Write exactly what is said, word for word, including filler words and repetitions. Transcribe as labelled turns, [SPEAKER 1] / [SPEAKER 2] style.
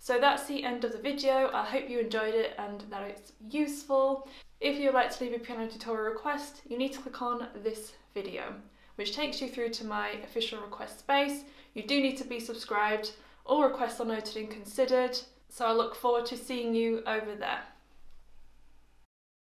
[SPEAKER 1] So that's the end of the video. I hope you enjoyed it and that it's useful. If you would like to leave a piano tutorial request, you need to click on this video, which takes you through to my official request space. You do need to be subscribed. All requests are noted and considered, so I look forward to seeing you over there.